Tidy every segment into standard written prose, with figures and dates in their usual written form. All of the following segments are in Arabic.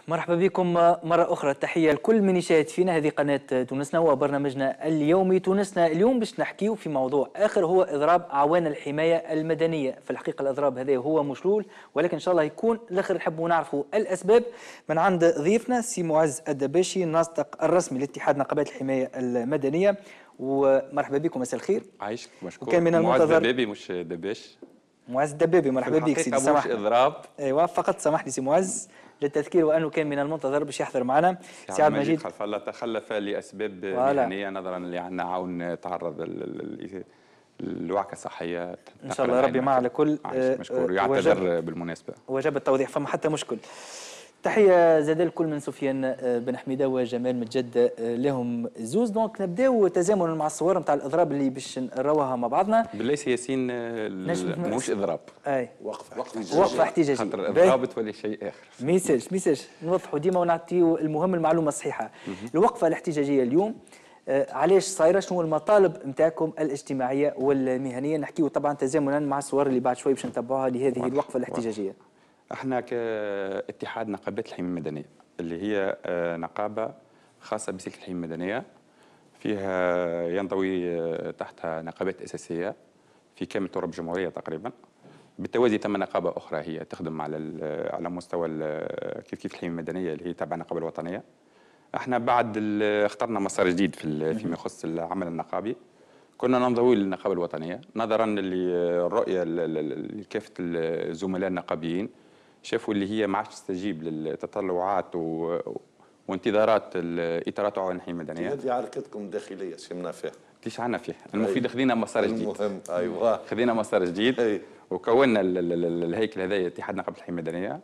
مرحبا بكم مرة أخرى. تحية لكل من يشاهد فينا. هذه قناة تونسنا وبرنامجنا اليومي تونسنا اليوم باش نحكيو في موضوع آخر، هو إضراب أعوان الحماية المدنية. في الحقيقة الإضراب هذا هو مشلول، ولكن إن شاء الله يكون الآخر نحبوا نعرفوا الأسباب. من عند ضيفنا سي معز الدباشي، الناطق الرسمي لاتحاد نقابات الحماية المدنية. ومرحبا بكم، مساء الخير. عايشك مشكور. وكان من معز المنتظر دبابي مش دباش. معز الدبابي، مرحبا بك سيدي. سامحني. مش اضراب. ايوه فقط سامحني سي معز للتذكير، وانه كان من المنتظر باش يحضر معنا. سي عبد المجيد خلف الله تخلف لاسباب مهنيه، نظرا لان عاون تعرض لوعكه صحيه. ان شاء الله ربي معه على كل. مشكور. يعتذر بالمناسبه. وجب التوضيح، فما حتى مشكل. تحيه زاد الكل من سفيان بن حميده وجمال متجد، لهم زوز. دونك نبداو تزامنا مع الصور نتاع الاضراب اللي باش نراوها مع بعضنا. بالله سي ياسين مش اضراب، اي وقفه احتجاجيه. خاطر الاضراب تولي شيء اخر. ما يسالش نوضحوا ديما ونعطيو المهم المعلومه الصحيحه. الوقفه الاحتجاجيه اليوم علاش صايره؟ شنو المطالب نتاعكم الاجتماعيه والمهنيه؟ نحكيو طبعا تزامنا مع الصور اللي بعد شوي باش نتبعوها لهذه الوقفه الاحتجاجيه. احنا كاتحاد نقابات الحماية المدنية، اللي هي نقابة خاصة بسلك الحماية المدنية، فيها ينضوي تحتها نقابات أساسية في كامل تراب الجمهورية تقريبا. بالتوازي ثم نقابة أخرى هي تخدم على مستوى كيف الحماية المدنية اللي هي تابعة النقابة الوطنية. احنا بعد اخترنا مسار جديد فيما يخص العمل النقابي. كنا ننضوي للنقابة الوطنية نظرا للرؤية لكافة الزملاء النقابيين، شافوا اللي هي ما عادش تستجيب للتطلعات وانتظارات الاطارات عوان الحماية المدنية. هذه عركتكم الداخليه شمنا فيها. ليش عنا فيها؟ المفيد خذينا مسار جديد. المهم ايوه خذينا مسار جديد. وكونا الهيكل هذا اتحاد نقابة الحماية المدنية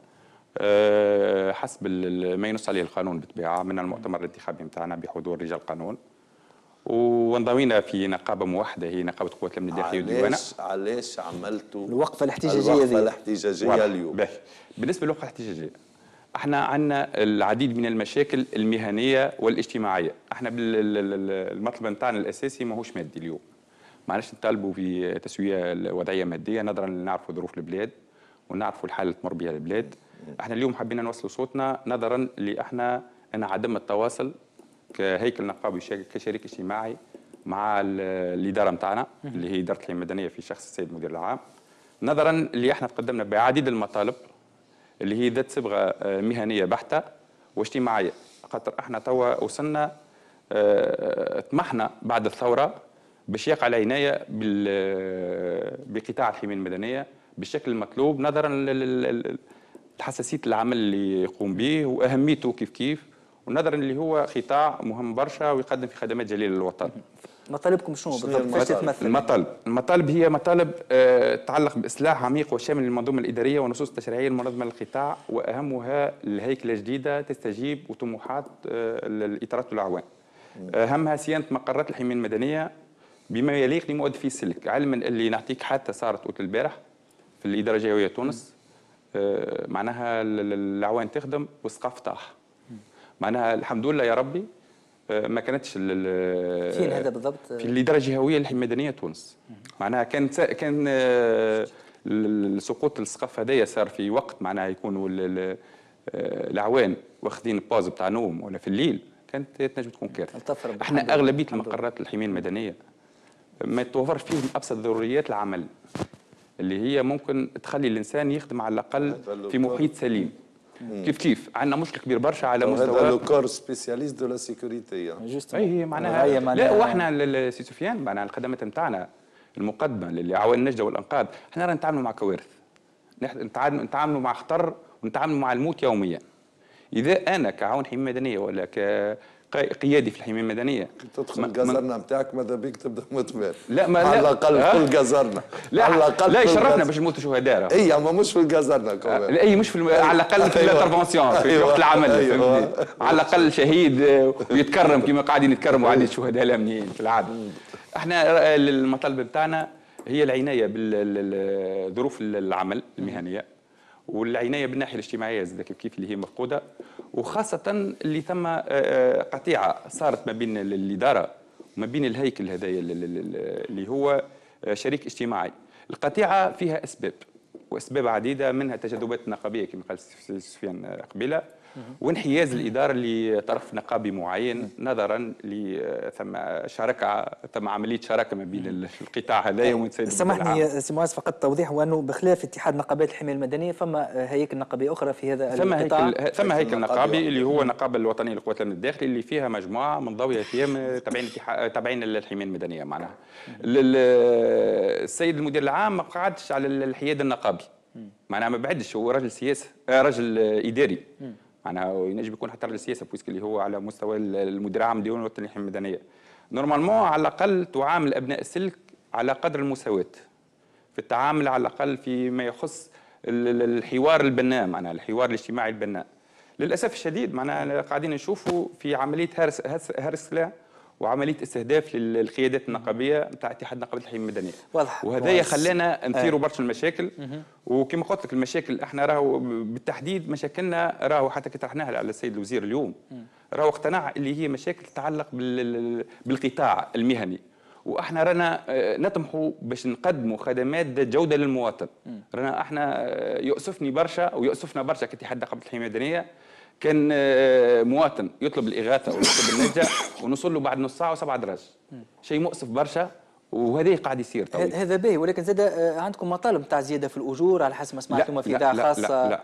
حسب ما ينص عليه القانون بالطبيعة، من المؤتمر الانتخابي نتاعنا بحضور رجال قانون، وانضوينا في نقابه موحده هي نقابه قوات الامن الداخلي والديوانه. علاش عملتوا الوقفه الاحتجاجيه اليوم؟ بالنسبه للوقفه الاحتجاجيه، احنا عندنا العديد من المشاكل المهنيه والاجتماعيه. احنا المطلب نتاعنا الاساسي ماهوش مادي اليوم. معلش نطالبوا في تسويه وضعيه ماديه نظرا لنعرفوا ظروف البلاد ونعرفوا الحاله اللي تمر بها البلاد. احنا اليوم حبينا نوصلوا صوتنا نظرا لأن عدم التواصل كهيكل نقابي كشريك اجتماعي مع الاداره نتاعنا اللي هي اداره الحمايه المدنيه في شخص السيد المدير العام، نظرا اللي احنا تقدمنا بعديد المطالب اللي هي ذات صبغه مهنيه بحته واجتماعيه. خاطر احنا توا وصلنا طمحنا بعد الثوره باش يقع العنايه بقطاع الحمايه المدنيه بالشكل المطلوب نظرا لحساسيه العمل اللي يقوم به واهميته كيف ونظرا اللي هو قطاع مهم برشا ويقدم في خدمات جليله للوطن. مطالبكم شنو بالضبط؟ كيفاش تتمثل؟ المطالب هي مطالب تتعلق باصلاح عميق وشامل للمنظومه الاداريه والنصوص التشريعيه المنظمه للقطاع، واهمها الهيكله الجديده تستجيب وطموحات الاطارات والاعوان. اهمها صيانه مقرات الحمايه المدنيه بما يليق لمؤدي السلك، علما اللي نعطيك حتى صارت قلت البارح في الاداره الجويه تونس معناها الاعوان تخدم والسقف طاح. معناها الحمد لله يا ربي ما كانتش فين هذا بالضبط؟ في الاداره الجهويه للحمايه المدنيه تونس. معناها كان سقوط السقف هذايا صار في وقت معناها يكونوا الاعوان واخذين باوز بتاع نوم ولا في الليل، كانت تنجم تكون كارثه. احنا اغلبيه المقرات الحمايه المدنيه ما توفرش فيهم ابسط ضروريات العمل اللي هي ممكن تخلي الانسان يخدم على الاقل في محيط سليم. كيف عندنا مشكل كبير برشا على مستوى هذا لو كور سبيسياليست دو لا سيكوريتي. اي معناها لا، واحنا سي سفيان معناها الخدمات نتاعنا المقدمه للاعوان النجده والانقاذ، احنا رانا نتعاملوا مع كوارث، نتعاملوا مع خطر ونتعاملوا مع الموت يوميا. اذا انا كعاون حمايه مدنيه ولا كقيادي في الحمايه المدنيه تدخل الجزرنا نتاعك ماذا بيك تبدا متمال. لا ما على الاقل كل جزرنا. لا على الاقل لا يشرفنا باش نموتوا شهداء. اي اما مش في الجزرنا كمان. اي مش في على الاقل في الانترفونسيون في وقت العمل. على الاقل شهيد ويتكرم كما قاعدين يتكرموا عدد الشهداء الامنيين في العاده. احنا المطالب بتاعنا هي العنايه بالظروف العمل المهنيه والعنايه بالناحيه الاجتماعيه زاد كيف اللي هي مفقوده، وخاصه اللي ثم قطيعه صارت ما بين الاداره وما بين الهيكل هذايا اللي هو شريك اجتماعي. القطيعه فيها اسباب واسباب عديده، منها تجاذبات نقابيه كما قال سفيان قبيله، وانحياز الاداره لطرف نقابي معين نظرا ثم شراكه، ثم عمليه شراكه ما بين القطاع هذايا ومن سيد سامحني سي معاذ، فقط توضيح، وانه بخلاف اتحاد نقابات الحمايه المدنيه فما هياكل نقابيه اخرى في هذا القطاع. ثم هيكل نقابي اللي هو النقابه الوطنيه للقوات الامن الداخلي، اللي فيها مجموعه من ضوي ايام تابعين للحمايه المدنيه. معناها السيد المدير العام ما قعدش على الحياد النقابي، معناها ما بعدش، هو راجل سياسه، راجل اداري، معناها ينجم يكون حتى راجل سياسه بويسك اللي هو على مستوى المدير العام ديوان الوطني للحمايه المدنيه. نورمالمون على الاقل تعامل ابناء السلك على قدر المساواه في التعامل، على الاقل فيما يخص الحوار البناء، معناها الحوار الاجتماعي البناء. للاسف الشديد معناها قاعدين نشوفوا في عمليه هرس سلاح وعمليه استهداف للقيادات النقابيه نتاع اتحاد نقابه الحمايه المدنيه. واضح. وهذا خلانا نثيروا برشا المشاكل. وكما قلت لك المشاكل احنا راهو بالتحديد مشاكلنا راهو حتى كي طرحناها على السيد الوزير اليوم راهو اقتنع اللي هي مشاكل تتعلق بالقطاع المهني، واحنا رانا نطمحوا باش نقدموا خدمات ذات جوده للمواطن. رانا احنا يؤسفني برشا ويؤسفنا برشا كاتحاد نقابه الحمايه المدنيه كان مواطن يطلب الاغاثه ويطلب النجا ونوصل له بعد نص ساعه و7 دراج، شيء مؤسف برشا، وهذا قاعد يصير طبعا. هذا باهي، ولكن زاد عندكم مطالب تاع زياده في الاجور على حسب ما سمعت في اذاعه خاصه. لا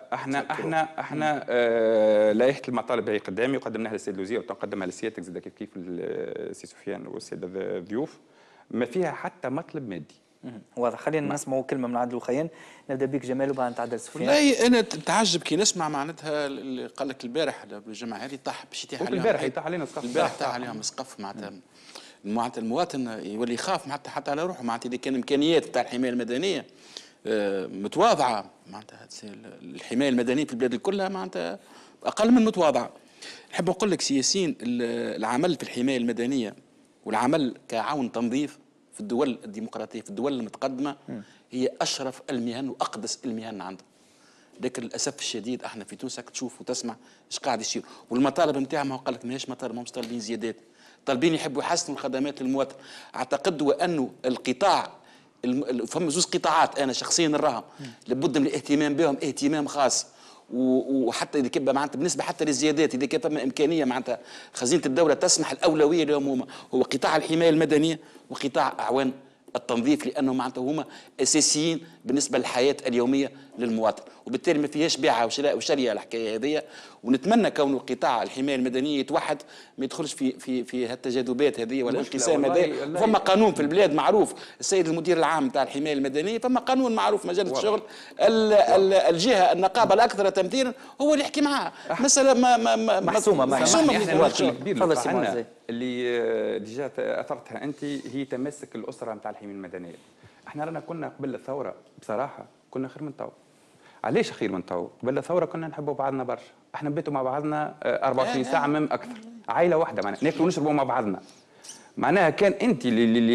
احنا لائحه المطالب هي قدامي وقدمناها للسيد الوزير وتقدمها لسيادتك زاد كيف السي سفيان والسيده الضيوف، ما فيها حتى مطلب مادي. واضح. خلينا نسمعوا كلمه من عبد الخيان. نبدا بك جمال وبعد نتعدل سفيان. والله انا تعجب كي نسمع معناتها اللي قال لك البارح الجماعه هذه طاح باش يتيح عليهم، البارح يطيح علينا سقف، البارح طاح عليهم سقف. معناتها المواطن يولي يخاف معناتها حتى على روحه، معناتها اذا كان الامكانيات تاع الحمايه المدنيه متواضعه، معناتها الحمايه المدنيه في البلاد كلها معناتها اقل من متواضعه. نحب نقول لك سياسيين العمل في الحمايه المدنيه والعمل كعون تنظيف في الدول الديمقراطيه، في الدول المتقدمه، هي اشرف المهن واقدس المهن عندهم. لكن للاسف الشديد احنا في تونس تشوف وتسمع ايش قاعد يصير، والمطالب نتاعهم هو قال لك ماهيش مطالب، ماهمش طالبين زيادات، طالبين يحبوا يحسنوا الخدمات للمواطن. اعتقد وانه القطاع فما زوج قطاعات انا شخصيا نراهم لابد من الاهتمام بهم اهتمام خاص، وحتى اذا كان معناتها بالنسبه حتى للزيادات اذا كان فما امكانيه معناتها خزينه الدوله تسمح، الاولويه لهم هما هو قطاع الحمايه المدنيه وقطاع اعوان التنظيف، لانه معناتها هما اساسيين بالنسبه للحياه اليوميه للمواطن، وبالتالي ما فيهاش بيعه وشراء وشريه الحكايه هذه. ونتمنى كون قطاع الحمايه المدنيه يتوحد، ما يدخلش في هالتجاذبات هذه والانقسام هذا. فما قانون في البلاد معروف، السيد المدير العام تاع الحمايه المدنيه فما قانون معروف مجال الشغل، الجهه النقابه الاكثر تمثيلا هو اللي يحكي معها. مساله محسومه تفضل سي معاذ. اللي ديجا اثرتها انت هي تمسك الاسره نتاع الحمايه المدنيه. احنا رانا كنا قبل الثوره بصراحه كنا خير من تو. علاش خير من تو؟ قبل الثوره كنا نحبوا بعضنا برشا، احنا نبيتوا مع بعضنا 24 ساعه مم اكثر، عائله واحده معناها ناكلوا ونشربوا مع بعضنا. معناها كان انت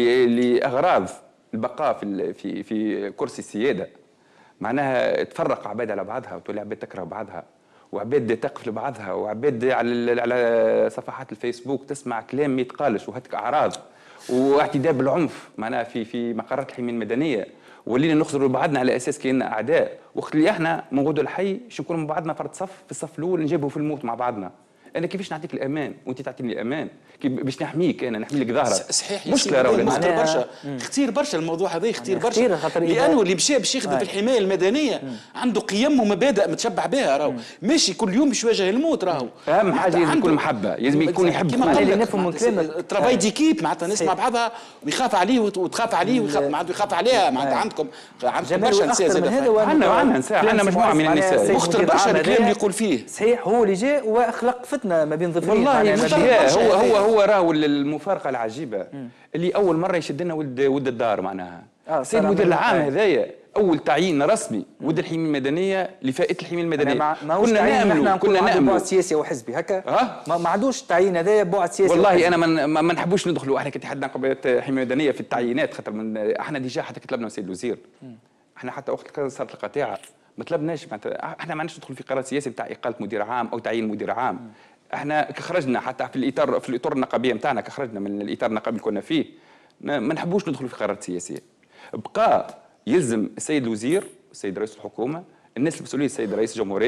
لاغراض البقاء في كرسي السياده، معناها تفرق عباد على بعضها وتولي عباد تكره بعضها وعباد تقف لبعضها وعباد على صفحات الفيسبوك تسمع كلام ما يتقالش وهتك اعراض واعتداء بالعنف معناها في مقرات الحمايه المدنيه، ولينا نخزروا بعضنا على اساس كأننا اعداء. وقت اللي احنا موجود الحي شو نكونوا مع بعضنا فرد صف في الصف الاول نجيبوا في الموت مع بعضنا. انا كيفاش نعطيك الامان وانت تعطيني الامان؟ باش نحميك انا نحمي لك ظهرك. صحيح مشكله راهو مختار برشا، اختير برشا الموضوع هذا، اختير برشا، لانه اللي مشى باش يخدم في الحمايه المدنيه عنده قيم ومبادئ متشبع بها، راهو ماشي كل يوم باش يواجه الموت. راهو اهم حاجه لازم يكون محبه، لازم يكون يحب. كما اللي نفهم من كلامك ترافاي ديكيب معناتها الناس مع بعضها ويخاف عليه وتخاف عليه معناتها يخاف عليها، معناتها عندكم برشا نساء، عندنا نساء، عندنا مجموعه من النساء مختار برشا الكلام اللي يقول فيه. صحيح، هو اللي جاء واخلق فتنه ما بين ضفرين. والله هو راهو المفارقه العجيبه اللي اول مره يشد لنا ولد الدار معناها. السيد المدير العام هذايا اول تعيين رسمي ولد الحمايه المدنيه لفائده الحمايه المدنيه. كنا نامل بعد سياسي وحزبي هكا ما عندوش تعيين هذايا بعد سياسي. والله انا ما نحبوش ندخلوا احنا كاتحاد نقابه الحمايه المدنيه في التعيينات، خاطر من احنا ديجا حتى كتبنا السيد الوزير، احنا حتى وقت صارت القطيعه ما طلبناش، احنا ما عندناش ندخل في قرار سياسي بتاع اقاله مدير عام او تعيين مدير عام. احنا خرجنا حتى في الاطار النقابيه نتاعنا، كخرجنا من الاطار النقابي اللي كنا فيه، ما نحبوش ندخلوا في قرارات سياسيه. بقى يلزم السيد الوزير، السيد رئيس الحكومه، الناس المسؤولين، السيد رئيس الجمهوريه،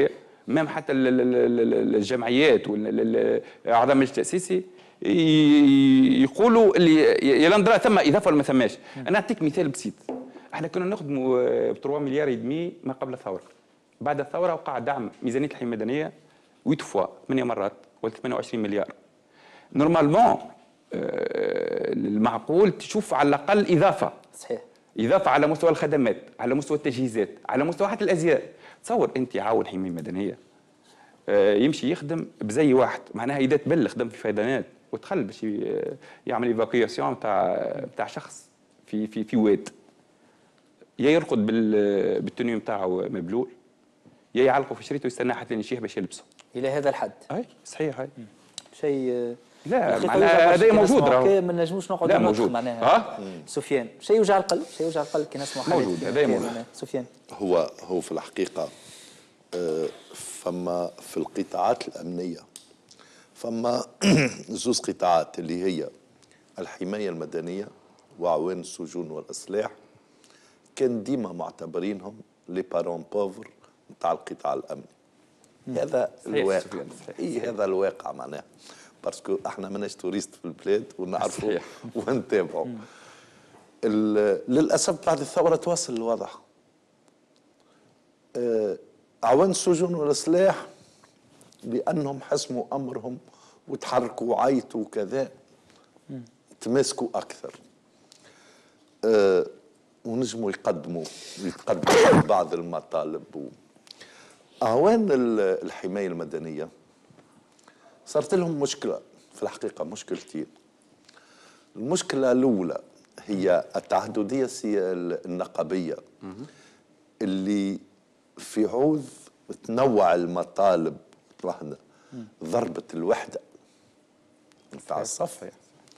مام حتى الجمعيات واعضاء المجلس التاسيسي يقولوا اللي يا لندرا ثم اضافه ولا ما ثماش. انا نعطيك مثال بسيط. احنا كنا نخدموا ب 3 مليار ودمي ما قبل الثوره. بعد الثوره وقع دعم ميزانيه الحمايه المدنيه 8 فوا 8 مرات ولا 28 مليار. نورمالمون المعقول تشوف على الاقل اضافه. صحيح. اضافه على مستوى الخدمات، على مستوى التجهيزات، على مستوى حتى الازياء. تصور انت عاون حمايه مدنيه يمشي يخدم بزي واحد، معناها اذا تبلغ خدم في فيضانات ودخل باش يعمل ايفاكياسيون تاع شخص في واد، يا يرقد بالتنويم تاعو مبلول، يا يعلقوا في شريته ويستنى حتى يشيح باش يلبسه. الى هذا الحد. اي صحيح. هاي شيء لا معناها هذا موجود راهو. ما نجموش نقعدوا موجود معناها. سفيان شيء يوجع القلب، شيء يوجع القلب كي نسمع حاجات موجود. هذا موجود. سفيان هو في الحقيقة فما في القطاعات الأمنية فما زوز قطاعات اللي هي الحماية المدنية وعوان السجون والإصلاح، كان ديما معتبرينهم لي بارون بوفر نتاع القطاع الأمني. هذا الواقع. هذا الواقع معناها باسكو احنا ماناش توريست في البلاد ونعرفوا ونتابعوا. للأسف بعد الثورة تواصل الوضع. عوان السجون والإصلاح لأنهم حسموا أمرهم وتحركوا وعيطوا وكذا تماسكوا أكثر. ونجموا يتقدموا بعض المطالب. أعوان الحماية المدنية صارت لهم مشكلة في الحقيقة، مشكلتين. المشكلة الأولى هي التعددية النقابية اللي في عوض تنوع المطالب رهنا ضربت الوحدة نتاع الصف.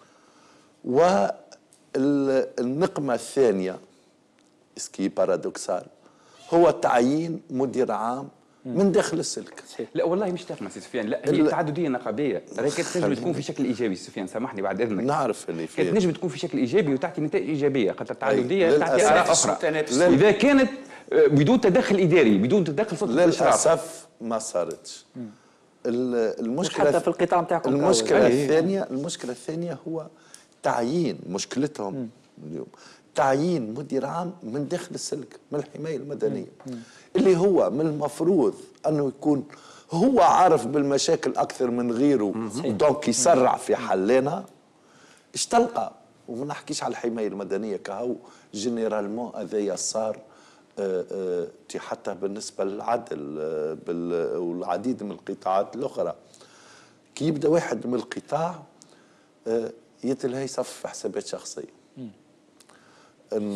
والنقمة الثانية اسكي بارادوكسال هو تعيين مدير عام من داخل السلك. لا والله مش تفهم سي سفيان، لا هي تعدديه نقابيه، راهي كانت تنجم تكون في شكل ايجابي. سفيان سامحني بعد اذنك، نعرف اللي فيه كانت تنجم تكون في شكل ايجابي وتعطي نتائج ايجابيه، خاطر التعدديه تعطي اراء اخرى. اذا كانت بدون تدخل اداري، بدون تدخل سلطه الاشراف للاسف ما صارتش. المشكله حتى في القطاع نتاعكم المشكله الثانيه هو تعيين، مشكلتهم اليوم تعيين مدير عام من داخل السلك من الحمايه المدنيه اللي هو من المفروض انه يكون هو عارف بالمشاكل اكثر من غيره، دونك يسرع في حلنا. ايش تلقى؟ وما نحكيش على الحمايه المدنيه كهو جينيرالمون هذايا صار حتى بالنسبه للعدل والعديد من القطاعات الاخرى. كي يبدا واحد من القطاع يتلهي يصفي حسابات شخصيه ان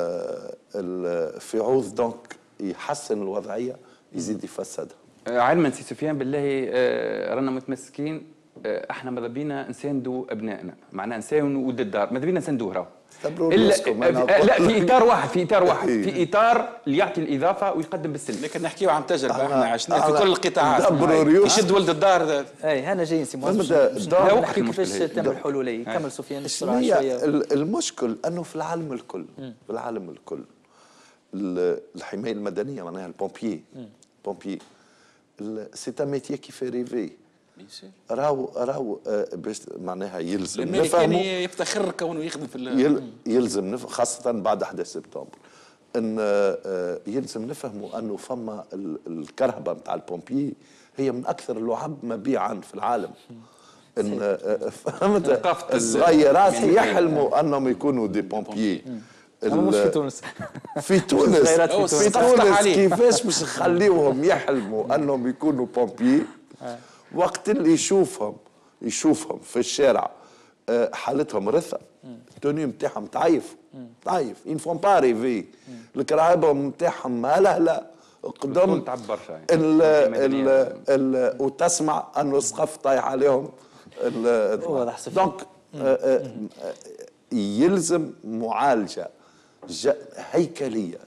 في عوض دونك يحسن الوضعيه يزيد يفسدها. علما سي سفيان بالله رانا متمسكين، احنا ماذا بينا نساندوا ابنائنا، معناها نساندوا ولد الدار، ماذا بينا نساندوه راهو. لا في اطار واحد، في اطار اللي يعطي الاضافه ويقدم بالسلم. لكن نحكيو عن تجربه احنا عشناها في كل القطاعات. يشد ولد الدار. اي هنا جايين سي مهندس نحكي كيفاش تم الحلوليه. كمل سفيان بسرعه شويه. المشكل انه في العالم الكل، في العالم الكل الحمايه المدنيه معناها البومبيي سي ان ميتيي كي في ريفي. راهو باش معناها يلزم نفهموا. يفتخر كونه يخدم في يلزم خاصة بعد 11 سبتمبر ان يلزم نفهموا انه فما الكرهبة نتاع البومبيي هي من اكثر اللعب مبيعا في العالم. ان فهمت الصغيرات يحلموا انهم يكونوا دي بومبيي. مش في تونس. في تونس كيفاش باش نخليوهم يحلموا انهم يكونوا بومبيي وقت اللي يشوفهم في الشارع حالتهم رثة، التوني نتاعهم تعيف إن فون با ريفي، الكراهبة نتاعهم مالهلة قدام تعبر وتسمع انه السقف طايح عليهم. دونك يلزم معالجة هيكلية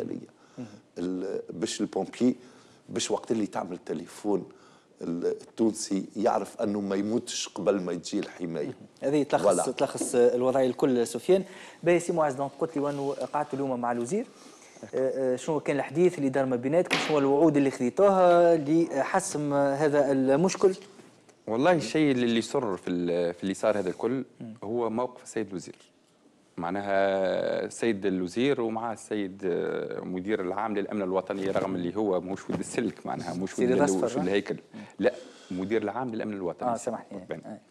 باش البومبي باش وقت اللي تعمل تليفون التونسي يعرف انه ما يموتش قبل ما تجي الحمايه. هذه تلخص الوضعيه الكل. سفيان باهي سي معز، دونك قلت لي وانه قعدت اليوم مع الوزير شنو كان الحديث اللي دار ما بيناتكم؟ شنو الوعود اللي خذيتوها لحسم هذا المشكل؟ والله الشيء اللي يسر في اللي صار هذا الكل هو موقف السيد الوزير. معناها السيد الوزير ومعاه السيد مدير العام للامن الوطني، رغم اللي هو مش ود السلك، معناها مش ود الهيكل، لا مدير العام للامن الوطني. سامحني.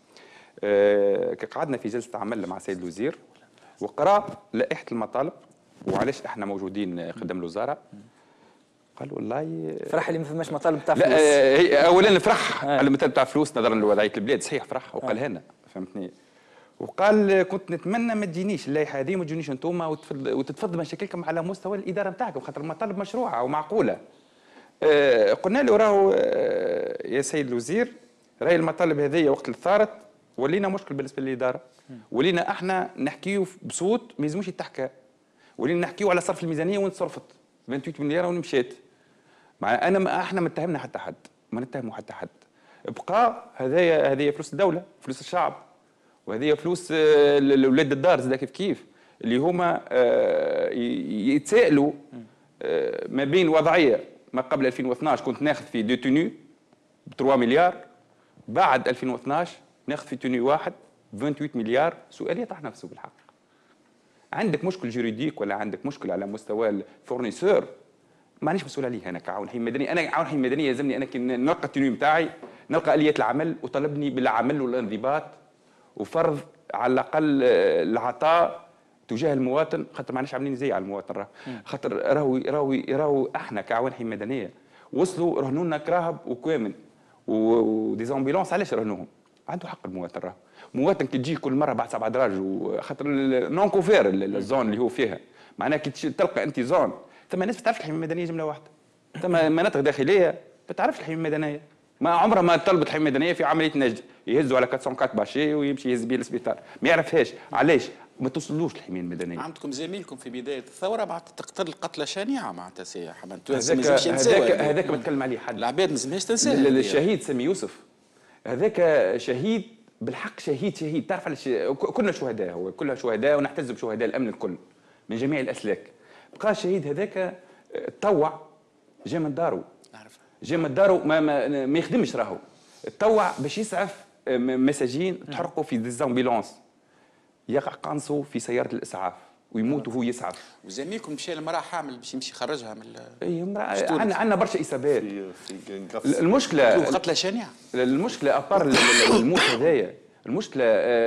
قعدنا في جلسه عمل مع السيد الوزير وقرا لائحه المطالب وعلاش احنا موجودين قدام الوزاره. قال والله فرح اللي ما فماش مطالب تاع فلوس. لا اولا فرح على المطالب تاع فلوس نظرا لوضعيه البلاد، صحيح فرح وقالها لنا، فهمتني. وقال كنت نتمنى ما تجينيش اللائحه هذه وما تجونيش انتم وتتفضل مشاكلكم على مستوى الاداره نتاعكم، خاطر المطالب مشروعه ومعقوله. قلنا له راهو يا سيد الوزير، راهي المطالب هذه وقت اللي ثارت ولينا مشكل بالنسبه للاداره، ولينا احنا نحكيو بصوت ما يلزموش يتحكى، ولينا نحكيو على صرف الميزانيه وين صرفت 28 مليار وين مشات. مع احنا ما اتهمنا حتى حد، ما نتهموا حتى حد. بقى هذه فلوس الدوله، فلوس الشعب، وهذه فلوس الاولاد الدار زاد كيف اللي هما يتسائلوا ما بين وضعيه ما قبل 2012 كنت ناخذ في دو توني ب 3 مليار، بعد 2012 ناخذ في توني واحد 28 مليار. سؤال يطرح نفسه بالحق. عندك مشكل جوريديك ولا عندك مشكل على مستوى الفورنيسور، مانيش مسؤول عليه انا كعون حي مدني. انا عون حي مدني يلزمني انا كي نلقى التنويم نتاعي، نلقى اليات العمل وطلبني بالعمل والانضباط وفرض على الاقل العطاء تجاه المواطن، خاطر ماناش عاملين زي على المواطن. خاطر راهو احنا كعون حي مدنيه وصلوا رهنونا كراهب وكوامن وديزامبيلونس. علاش رهنوهم؟ عنده حق المواطن. راهو مواطن كي تجي كل مره بعد 7 دراج وخاطر نون كوفير الزون اللي هو فيها، معناها كي تلقى انت زون ثم ناس ما تعرفش الحمايه المدنيه جمله واحده، ثم مناطق داخليه ما تعرفش الحمايه المدنيه، ما عمرها ما طلبت حمايه مدنيه في عمليه نجد، يهزوا على 404 باشي ويمشي يهز بيه للسبيطار، ما يعرفهاش. علاش؟ ما توصلوش الحمايه المدنيه. عندكم زميلكم في بدايه الثوره بعد تقتل قتله شنيعه معناتها سي حمد. هذاك بتكلم عليه حد، العباد ما لازمهاش تنساه. الشهيد سامي يوسف هذاك شهيد بالحق، شهيد. تعرف علاش؟ كلنا شهداء، هو كلها شهداء ونحتز بشهداء الامن الكل من جميع الاسلاك. بقى الشهيد هذاك تطوع، جا من دارو، جا من دارو ما يخدمش، راهو تطوع باش يسعف مساجين تحرقوا في ديزامبيلونس، يقع قنصه في سياره الاسعاف ويموت وهو يسعف. وزميلكم مشى لمراه حامل باش يمشي يخرجها من اي امراه. عندنا برشا اصابات. المشكله قتله شنيعه. المشكله ابار الموت هذايا، المشكله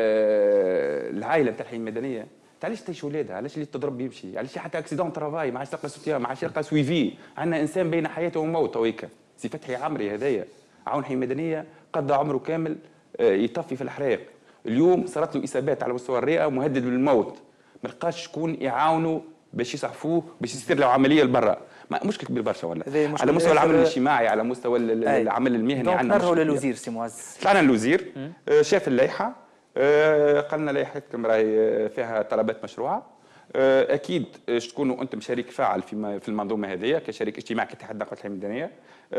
العائله نتاع الحي المدنيه علاش تعيش ولادها؟ علاش اللي تضرب يمشي؟ علاش حتى اكسيدون ترافاي ما عادش تلقى سوتيان، ما عادش تلقى سويفي؟ عندنا انسان بين حياته وموته وهيك. سي فتحي عمري هذايا عون حي مدنيه قضى عمره كامل يطفي في الحرائق، اليوم صارت له اصابات على مستوى الرئه ومهدد بالموت، ما لقاش شكون يعاونوا باش يسعفوه باش يصير له عمليه لبرا. مشكل كبير برشا ولا على مستوى العمل الاجتماعي، على مستوى العمل المهني. عندنا نرجعوا للوزير سي معز. طلعنا للوزير شاف اللائحه، قال لنا لائحتكم راهي فيها طلبات مشروعه، اكيد تكونوا انتم شريك فاعل في المنظومه هذه كشريك اجتماعي كاتحاد نقابه الحمايه المدنيه.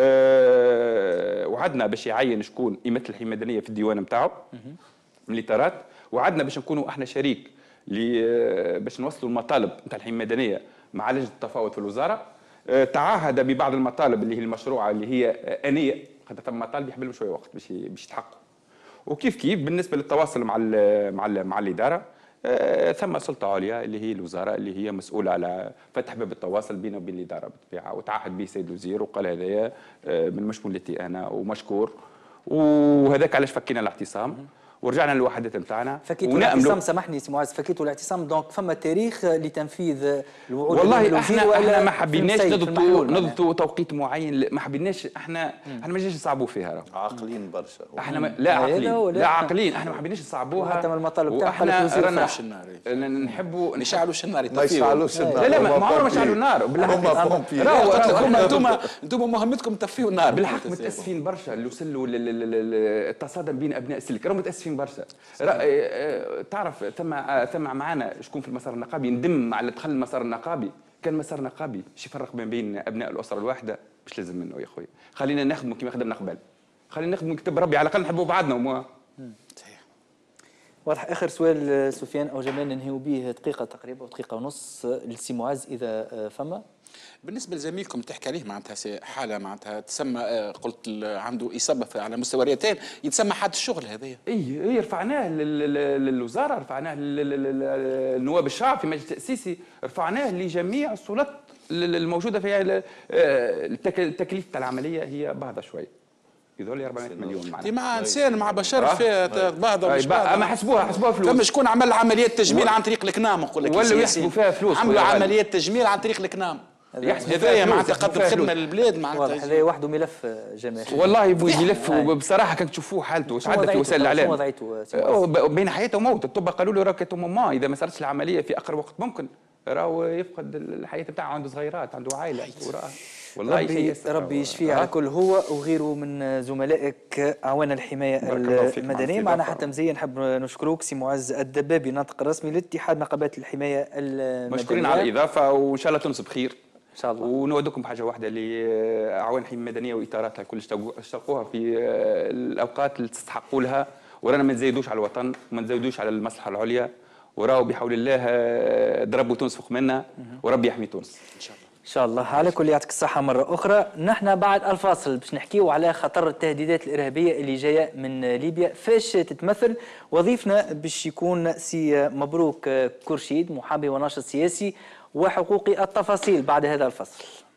وعدنا باش يعين شكون يمثل الحمايه المدنيه في الديوان نتاعو من الاطارات، وعدنا باش نكونوا احنا شريك باش نوصلوا المطالب نتاع الحمايه المدنيه مع لجنه التفاوض في الوزاره. تعهد ببعض المطالب اللي هي المشروعه اللي هي انيه، خاطر ثم مطالب يحمل له شويه وقت باش يتحققوا. وكيف بالنسبه للتواصل مع الاداره، ثم سلطه عليا اللي هي الوزاره اللي هي مسؤوله على فتح باب التواصل بينه وبين الاداره بالطبيعه، وتعهد به السيد الوزير وقال هذايا من مشموليتي انا ومشكور. وهذاك علاش فكينا الاعتصام ورجعنا للوحدات نتاعنا. فكيتوا الاعتصام، سامحني سي معز، فكيتوا الاعتصام دونك فما تاريخ لتنفيذ الوعود؟ والله احنا ما حبيناش نضبطوا توقيت معين، ما حبيناش احنا ما جيناش نصعبوا فيها. عاقلين برشا احنا لا عاقلين، احنا ما حبيناش نصعبوها. حتى من المطالب تاعنا رانا نحبوا نشعلوا النار. ما يشعلوش النار. لا ما عمرهم ما شعلوا النار. انتم مهمتكم تطفيوا النار. بالحق متاسفين برشا اللي وصلوا التصادم بين ابناء السلك، راهم متاسفين برشا. تعرف ثم معنا شكون في المسار النقابي ندم على دخل المسار النقابي، كان مسار نقابي باش يفرق ما بين ابناء الاسره الواحده، مش لازم منه يا خويا. خلينا نخدموا كما خدمنا قبل، خلينا نخدموا كتاب ربي، على الاقل نحبوا بعضنا. صحيح. واضح. اخر سؤال سفيان او جمال ننهيو به دقيقه تقريبا ودقيقه ونص للسي معز اذا فما. بالنسبه لزميلكم تحكي عليه معناتها حاله معناتها تسمى قلت عنده اصابه على مستويين يتسمى حاد الشغل هذايا. اي رفعناه للوزاره، رفعناه لنواب الشعب في مجلس التاسيسي، رفعناه لجميع السلطات الموجوده فيها. التكليف تاع العمليه هي باهظه شويه، يظهر لي 400 مليون معناها مع انسان مع بشر فيها باهظه ومش باهظه. اما حسبوها فلوس. فما شكون عمل عمليات تجميل عن طريق الكنام نقول لك ولا يحسبوا فيها فلوس، عملوا عمليات تجميل عن طريق الكنام. هذايا معناتها قدم خدمه للبلاد معناتها. هذا وحده ملف جماعي والله ملف. وبصراحه كنت تشوفوه حالته واش عندك في وسائل الاعلام بين حياته وموته. الطب قالوا له راك ماما اذا ما صارتش العمليه في اقرب وقت ممكن راهو يفقد الحياه بتاعه، عنده صغيرات عنده عائله. والله ربي يشفيه على الكل هو وغيره من زملائك اعوان الحمايه المدنيه. معنا حتى مزيان نحب نشكروك سي معز الدبابي ناطق الرسمي لاتحاد نقابات الحمايه المدنيه. مشكورين على الاضافه وان شاء الله تونس بخير ان شاء الله. ونودكم بحاجه واحده اللي اعوان الحمايه المدنيه واطاراتها الكل اشتغلوها في الاوقات اللي تستحقوا لها، ورانا ما نزايدوش على الوطن وما نزايدوش على المصلحه العليا، وراهو بحول الله ضربوا تونس فوق منا وربي يحمي تونس ان شاء الله. ان شاء الله. على كل يعطيك الصحه مره اخرى. نحن بعد الفاصل باش نحكيو على خطر التهديدات الارهابيه اللي جايه من ليبيا، فاش تتمثل. وظيفنا باش يكون سي مبروك كرشيد محامي وناشط سياسي وحقوقي. التفاصيل بعد هذا الفصل.